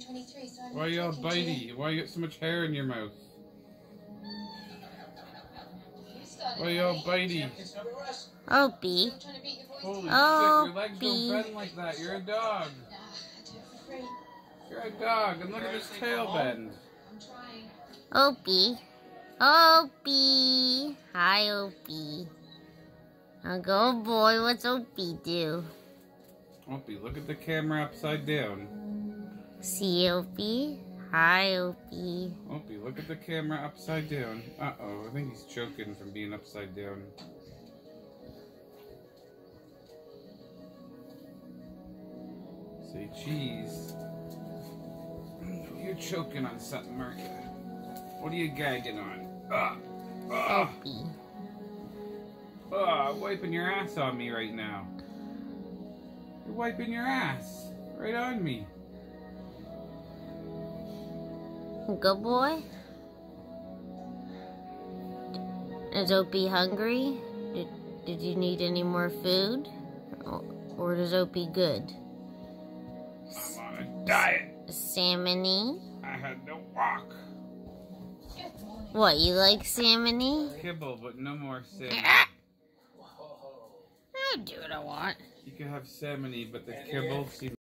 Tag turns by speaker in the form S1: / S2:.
S1: Why are you all bitey? Why you got so much hair in your mouth? Why are you all bitey?
S2: Opie.
S1: Holy
S2: Opie.
S1: shit, your legs don't bend like that. You're a dog. You're a dog, and look at his tail bend.
S2: Opie. Opie. Hi, Opie. Now go, boy. What's Opie do?
S1: Opie, look at the camera upside down.
S2: See, Opie. Hi, Opie.
S1: Opie, look at the camera upside down. Uh-oh, I think he's choking from being upside down. Say cheese. You're choking on something, aren't you? What are you gagging on?
S2: Opie.
S1: Wiping your ass on me right now. You're wiping your ass right on me.
S2: Good boy. Is Opie hungry? Did you need any more food? Or is Opie good?
S1: I'm on a diet.
S2: Salmon-y?
S1: I had to walk.
S2: What, you like salmon-y?
S1: Kibble, but no more salmon.
S2: I do what I want.
S1: You can have salmon-y, but the kibble seems